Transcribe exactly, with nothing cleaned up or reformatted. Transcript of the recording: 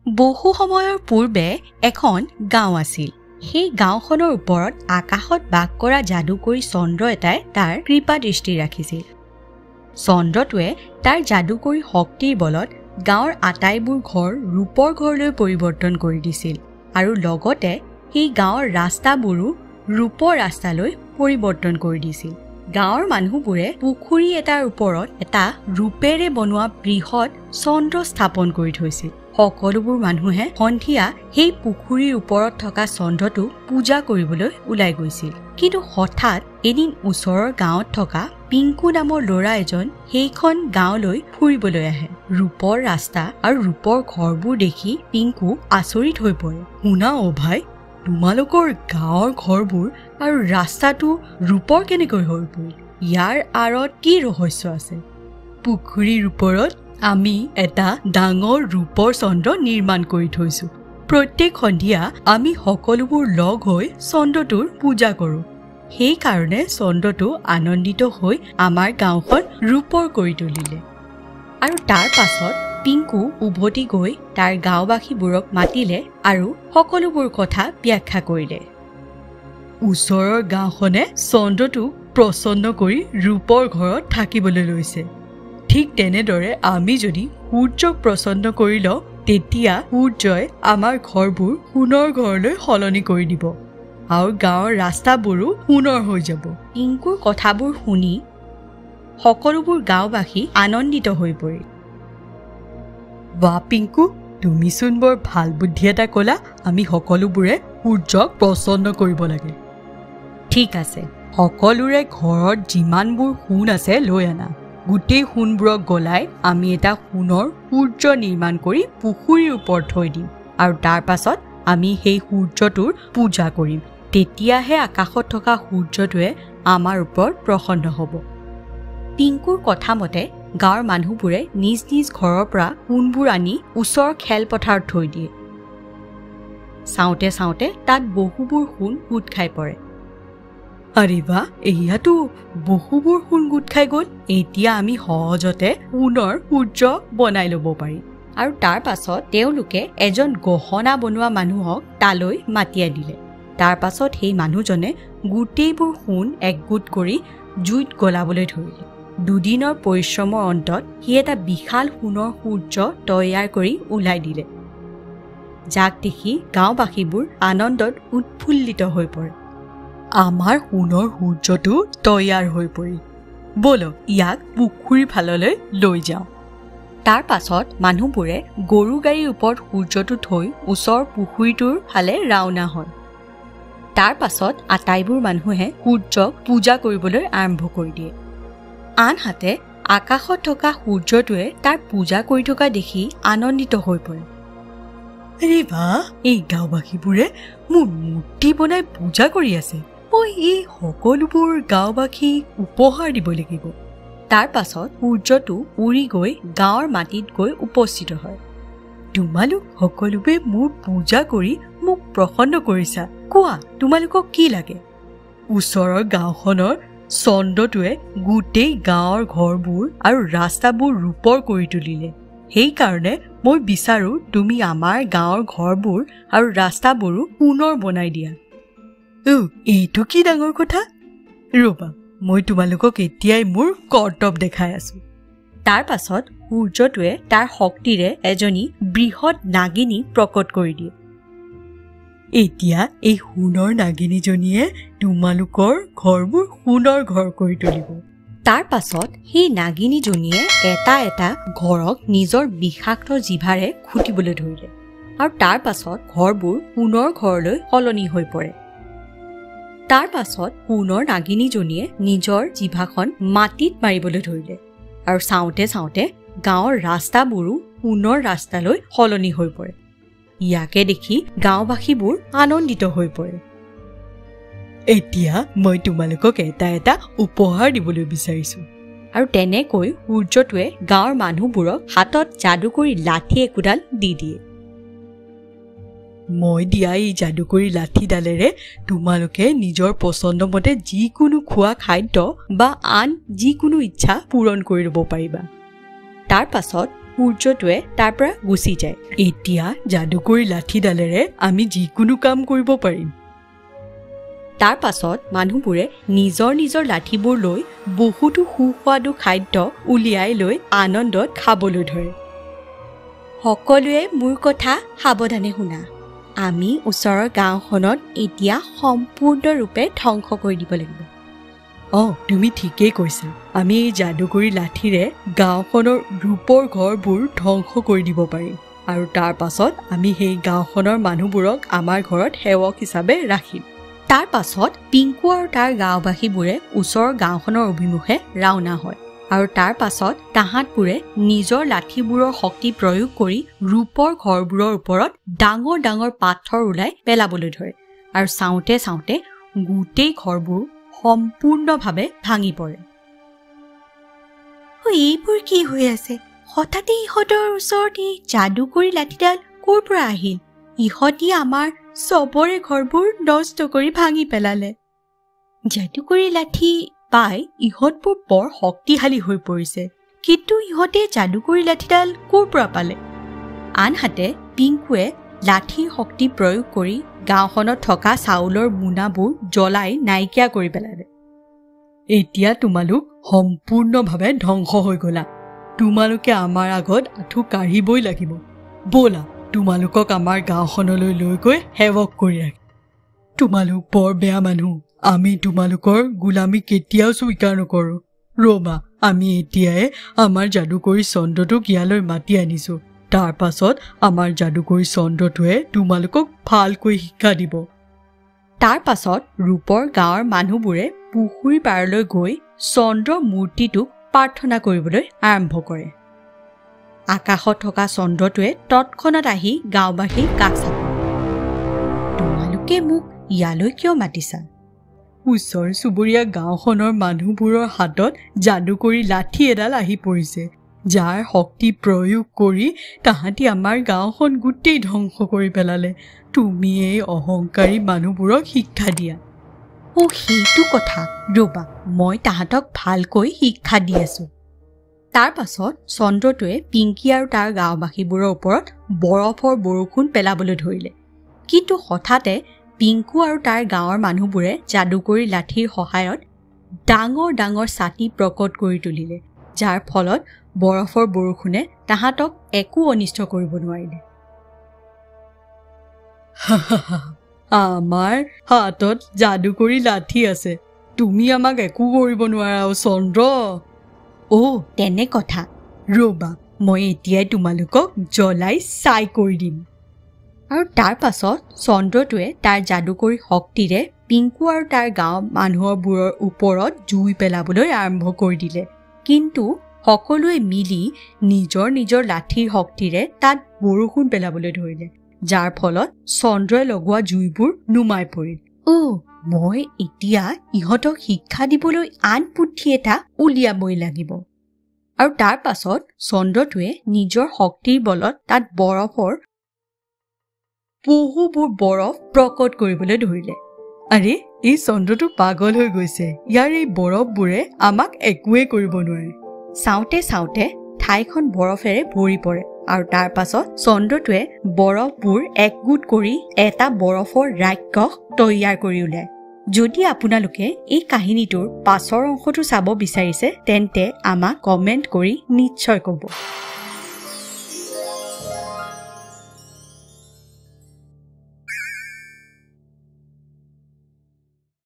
বহু সময়ৰ পূৰ্বে এখন গাঁও আছিল। সেই গাঁওখনৰ ওপৰত আকাশত বাস কৰা যাদুকৰী চন্দ্ৰ এটাই তাৰ কৃপা দৃষ্টি ৰাখিছিল। চন্দ্ৰটোৱে তাৰ যাদুকৰী শক্তিৰ বলত গাঁৱৰ আটাইবোৰ ঘৰ ৰূপৰ ঘৰলৈ পৰিৱৰ্তন কৰি দিছিল আৰু লগতে সেই গাঁৱৰ ৰাস্তাবোৰো ৰূপৰ ৰাস্তালৈ পৰিৱৰ্তন কৰি দিছিল। গাঁৱৰ মানুহবোৰে পুখুৰী এটাৰ ওপৰত এটা ৰূপেৰে বনোৱা বৃহৎ চন্দ্ৰ স্থাপন কৰি থৈছিল। সকলোবোৰ মানুহে সন্ধিয়া সেই পুখুৰীৰ ওপৰত থকা চন্দ্ৰটো পূজা কৰিবলৈ ওলাই গৈছিল। কিন্তু হঠাৎ এদিন ওচৰৰ গাঁৱত থকা পিংকু নামৰ ল'ৰা এজন সেইখন গাঁৱলৈ ফুৰিবলৈ আহে। ৰূপৰ ৰাস্তা আৰু ৰূপৰ ঘৰবোৰ দেখি পিংকু আচৰিত হৈ পৰে। শুনা অ ভাই, তোমালোকৰ গাঁৱৰ ঘৰবোৰ আৰু ৰাস্তাটো ৰূপৰ কেনেকৈ হৈ পৰিল? ইয়াৰ আঁৰত কি ৰহস্য আছে? পুখুৰীৰ ওপৰত আমি এটা ডাঙৰ ৰূপৰ চন্দ্ৰ নিৰ্মাণ কৰি থৈছো। প্ৰত্যেক সন্ধিয়া আমি সকলোবোৰ লগ হৈ চন্দ্ৰটোৰ পূজা কৰোঁ। সেইকাৰণে চন্দ্ৰটো আনন্দিত হৈ আমাৰ গাঁওখন ৰূপৰ কৰি তুলিলে। আৰু তাৰ পাছত পিংকু উভতি গৈ তাৰ গাঁওবাসীবোৰক মাতিলে আৰু সকলোবোৰ কথা ব্যাখ্যা কৰিলে। ওচৰৰ গাঁওখনে চন্দ্ৰটোক প্ৰসন্ন কৰি ৰূপৰ ঘৰত থাকিবলৈ লৈছে। ঠিক তেনেদৰে আমি যদি সূৰ্যক প্ৰসন্ন কৰি লওঁ, তেতিয়া সূৰ্যই আমাৰ ঘৰবোৰ সোণৰ ঘৰলৈ সলনি কৰি দিব আৰু গাঁৱৰ ৰাস্তাবোৰো সোণৰ হৈ যাব। পিংকুৰ কথাবোৰ শুনি সকলোবোৰ গাঁওবাসী আনন্দিত হৈ পৰিল। বাহ পিংকু, তুমিচোন বৰ ভাল বুদ্ধি এটা ক'লা। আমি সকলোবোৰে সূৰ্যক প্ৰসন্ন কৰিব লাগে। ঠিক আছে, সকলোৰে ঘৰত যিমানবোৰ সোণ আছে লৈ আনা। গোটেই সোণবোৰক গলাই আমি এটা সোণৰ সূৰ্য নিৰ্মাণ কৰি পুখুৰীৰ ওপৰত থৈ দিম আৰু তাৰ পাছত আমি সেই সূৰ্যটোৰ পূজা কৰিম। তেতিয়াহে আকাশত থকা সূৰ্যটোৱে আমাৰ ওপৰত প্ৰসন্ন হ'ব। পিংকুৰ কথা মতে গাঁৱৰ মানুহবোৰে নিজ নিজ ঘৰৰ পৰা সোণবোৰ আনি ওচৰৰ খেলপথাৰত থৈ দিয়ে। চাওঁতে চাওঁতে তাত বহুবোৰ সোণ গোট খাই পৰে। আৰে বা, এয়াতো বহুবোৰ সোণ গোট খাই গ'ল। এতিয়া আমি সহজতে সোণৰ সূৰ্য বনাই ল'ব পাৰিম। আৰু তাৰ পাছত তেওঁলোকে এজন গহনা বনোৱা মানুহক তালৈ মাতি আনিলে। তাৰ পাছত সেই মানুহজনে গোটেইবোৰ সোণ একগোট কৰি জুইত গলাবলৈ ধৰিলে। দুদিনৰ পৰিশ্ৰমৰ অন্তত সি এটা বিশাল সোণৰ সূৰ্য তৈয়াৰ কৰি ওলাই দিলে, যাক দেখি গাঁওবাসীবোৰ আনন্দত উৎফুল্লিত হৈ পৰে। আমাৰ সোণৰ সূৰ্যটো তৈয়াৰ হৈ পৰিল, ব'লক ইয়াক পুখুৰীৰ ফাললৈ লৈ যাওঁ। তাৰ পাছত মানুহবোৰে গৰু গাড়ীৰ ওপৰত সূৰ্যটো থৈ ওচৰৰ পুখুৰীটোৰ ফালে ৰাওনা হয়। তাৰ পাছত আটাইবোৰ মানুহে সূৰ্যক পূজা কৰিবলৈ আৰম্ভ কৰি দিয়ে। আনহাতে আকাশত থকা সূৰ্যটোৱে তাৰ পূজা কৰি থকা দেখি আনন্দিত হৈ পৰে। আৰে বাহ, এই গাঁওবাসীবোৰে মোৰ মূৰ্তি বনাই পূজা কৰি আছে। মই এই সকলোবোৰ গাঁওবাসীক উপহাৰ দিব লাগিব। তাৰ পাছত সূৰ্যটো উৰি গৈ গাঁৱৰ মাটিত গৈ উপস্থিত হয়। তোমালোক সকলোৱে মোৰ পূজা কৰি মোক প্ৰসন্ন কৰিছা। কোৱা, তোমালোকক কি লাগে? ওচৰৰ গাঁওখনৰ চন্দ্ৰটোৱে গোটেই গাঁৱৰ ঘৰবোৰ আৰু ৰাস্তাবোৰ ৰূপৰ কৰি তুলিলে। সেইকাৰণে মই বিচাৰো তুমি আমাৰ গাঁৱৰ ঘৰবোৰ আৰু ৰাস্তাবোৰো সোণৰ বনাই দিয়া। অ, এইটো কি ডাঙৰ কথা! ৰবা, মই তোমালোকক এতিয়াই মোৰ কৰ্তব্য দেখাই আছো। তাৰ পাছত সূৰ্যটোৱে তাৰ শক্তিৰে এজনী বৃহৎ নাগিনী প্ৰকট কৰি দিয়ে। এতিয়া এই সোণৰ নাগিনীজনীয়ে তোমালোকৰ ঘৰবোৰ সোণৰ ঘৰ কৰি তুলিব। তাৰ পাছত সেই নাগিনীজনীয়ে এটা এটা ঘৰক নিজৰ বিষাক্ত জিভাৰে খুটিবলৈ ধৰিলে আৰু তাৰ পাছত ঘৰবোৰ সোণৰ ঘৰলৈ সলনি হৈ পৰে। তাৰ পাছত সোণৰ নাগিনীজনীয়ে নিজৰ জিভাখন মাটিত মাৰিবলৈ ধৰিলে আৰু চাওঁতে চাওঁতে গাঁৱৰ ৰাস্তাবোৰো সোণৰ ৰাস্তালৈ সলনি হৈ পৰে। ইয়াকে দেখি গাঁওবাসীবোৰ আনন্দিত হৈ পৰে। এতিয়া মই তোমালোকক এটা এটা উপহাৰ দিবলৈ বিচাৰিছো। আৰু তেনেকৈ সূৰ্যটোৱে গাঁৱৰ মানুহবোৰক হাতত যাদুকৰী লাঠি একোডাল দি দিয়ে। মই দিয়া এই যাদুকৰী লাঠিডালেৰে তোমালোকে নিজৰ পছন্দ মতে যিকোনো খোৱা খাদ্য বা আন যিকোনো ইচ্ছা পূৰণ কৰি ল'ব পাৰিবা। তাৰ পাছত সূৰ্যটোৱে তাৰ পৰা গুচি যায়। এতিয়া যাদুকৰী লাঠিডালেৰে আমি যিকোনো কাম কৰিব পাৰিম। তাৰ পাছত মানুহবোৰে নিজৰ নিজৰ লাঠিবোৰ লৈ বহুতো সুস্বাদু খাদ্য উলিয়াই লৈ আনন্দত খাবলৈ ধৰে। সকলোৱে মোৰ কথা সাৱধানে শুনা। আমি ওচৰৰ গাঁওখনত এতিয়া সম্পূৰ্ণৰূপে ধ্বংস কৰি দিব লাগিব। অঁ, তুমি ঠিকেই কৈছা। আমি এই যাদুকৰী লাঠিৰে গাঁওখনৰ ৰূপৰ ঘৰবোৰ ধ্বংস কৰি দিব পাৰিম আৰু তাৰ পাছত আমি সেই গাঁওখনৰ মানুহবোৰক আমাৰ ঘৰত সেৱক হিচাপে ৰাখিম। তাৰ পাছত পিংকু আৰু তাৰ গাঁওবাসীবোৰে ওচৰৰ গাঁওখনৰ অভিমুখে ৰাওনা হয় আৰু তাৰ পাছত তাহাঁতবোৰে নিজৰ লাঠিবোৰৰ শক্তি প্ৰয়োগ কৰি ৰূপৰ ঘৰবোৰৰ ওপৰত ডাঙৰ ডাঙৰ পাথৰ ওলাই পেলাবলৈ ধৰে আৰু চাওঁতে চাওঁতে গোটেই ঘৰবোৰ সম্পূৰ্ণভাৱে ভাঙি পৰে। এইবোৰ কি হৈ আছে? হঠাতে ইহঁতৰ ওচৰত এই যাদুকৰী লাঠিডাল ক'ৰ পৰা আহিল? ইহঁতি আমাৰ চবৰে ঘৰবোৰ নষ্ট কৰি ভাঙি পেলালে। যাদুকৰী লাঠি পাই ইহঁতবোৰ বৰ শক্তিশালী হৈ পৰিছে, কিন্তু ইহঁতে যাদুকৰী লাঠিডাল ক'ৰ পৰা পালে? আনহাতে পিংকুৱে লাঠিৰ শক্তি প্ৰয়োগ কৰি গাঁওখনত থকা চাউলৰ মোনাবোৰ জ্বলাই নাইকিয়া কৰি পেলালে। এতিয়া তোমালোক সম্পূৰ্ণভাৱে ধ্বংস হৈ গলা। তোমালোকে আমাৰ আগত আঁঠু কাঢ়িবই লাগিব। ব'লা, তোমালোকক আমাৰ গাঁওখনলৈ লৈ গৈ সেৱক কৰি ৰাখিম। তোমালোক বৰ বেয়া মানুহ। আমি তোমালোকৰ গোলামী কেতিয়াও স্বীকাৰ নকৰোঁ। ৰ'বা, আমি এতিয়াই আমাৰ যাদুকৰী চন্দ্ৰটোক ইয়ালৈ মাতি আনিছোঁ। তাৰ পাছত আমাৰ যাদুকৰী চন্দ্ৰটোৱে তোমালোকক ভালকৈ শিক্ষা দিব। তাৰ পাছত ৰূপৰ গাঁৱৰ মানুহবোৰে পুখুৰী পাৰলৈ গৈ চন্দ্ৰ মূৰ্তিটোক প্ৰাৰ্থনা কৰিবলৈ আৰম্ভ কৰে। আকাশত থকা চন্দ্ৰটোৱে তৎক্ষণাত আহি গাঁওবাসীৰ কাষ চাপে। তোমালোকে মোক ইয়ালৈ কিয় মাতিছা? ওচৰ চুবুৰীয়া গাঁওখনৰ মানুহবোৰৰ হাতত যাদুকৰী লাঠি এডাল আহি পৰিছে, যাৰ শক্তি প্ৰয়োগ কৰি তাহাঁতি আমাৰ গাঁওখন গোটেই ধ্বংস কৰি পেলালে। তুমি এই অহংকাৰী মানুহবোৰক শিক্ষা দিয়া। অ' সেইটো কথা। ৰ'বা, মই তাহাঁতক ভালকৈ শিক্ষা দি আছোঁ। তাৰ পাছত চন্দ্ৰটোৱে পিংকী আৰু তাৰ গাঁওবাসীবোৰৰ ওপৰত বৰফৰ বৰষুণ পেলাবলৈ ধৰিলে। কিন্তু হঠাতে পিংকু আৰু তাৰ গাঁৱৰ মানুহবোৰে যাদুকৰী লাঠিৰ সহায়ত ডাঙৰ ডাঙৰ ছাতি প্ৰকট কৰি তুলিলে, যাৰ ফলত বৰফৰ বৰষুণে তাহাঁতক একো অনিষ্ট কৰিব নোৱাৰিলে। আমাৰ হাতত যাদুকৰী লাঠি আছে, তুমি আমাক একো কৰিব নোৱাৰা চন্দ্ৰ। অ' তেনে কথা। ৰ'বা, মই এতিয়াই তোমালোকক জ্বলাই ছাই কৰি দিম। আৰু তাৰ পাছত চন্দ্ৰটোৱে তাৰ যাদুকৰী শক্তিৰে পিংকু আৰু তাৰ গাঁৱৰ মানুহবোৰৰ ওপৰত জুই পেলাবলৈ আৰম্ভ কৰি দিলে। কিন্তু সকলোৱে মিলি নিজৰ নিজৰ লাঠিৰ শক্তিৰে তাত বৰষুণ পেলাবলৈ ধৰিলে, যাৰ ফলত চন্দ্ৰই লগোৱা জুইবোৰ নুমাই পৰিল। অ' মই এতিয়া ইহঁতক শিক্ষা দিবলৈ আন পুথি এটা উলিয়াবই লাগিব। আৰু তাৰ পাছত চন্দ্ৰটোৱে নিজৰ শক্তিৰ বলত তাত বৰফৰ বহুবোৰ বৰফ প্ৰকট কৰিবলৈ ধৰিলে। আৰে, এই চন্দ্ৰটো পাগল হৈ গৈছে। ইয়াৰ এই বৰফবোৰে আমাক একোৱেই কৰিব নোৱাৰে। চাওঁতে চাওঁতে ঠাইখন বৰফেৰে ভৰি পৰে আৰু তাৰ পাছত চন্দ্ৰটোৱে বৰফবোৰ একগোট কৰি এটা বৰফৰ ৰাক্ষস তৈয়াৰ কৰি উলিয়ায়। যদি আপোনালোকে এই কাহিনীটোৰ পাছৰ অংশটো চাব বিচাৰিছে তেন্তে আমাক কমেণ্ট কৰি নিশ্চয় ক'ব।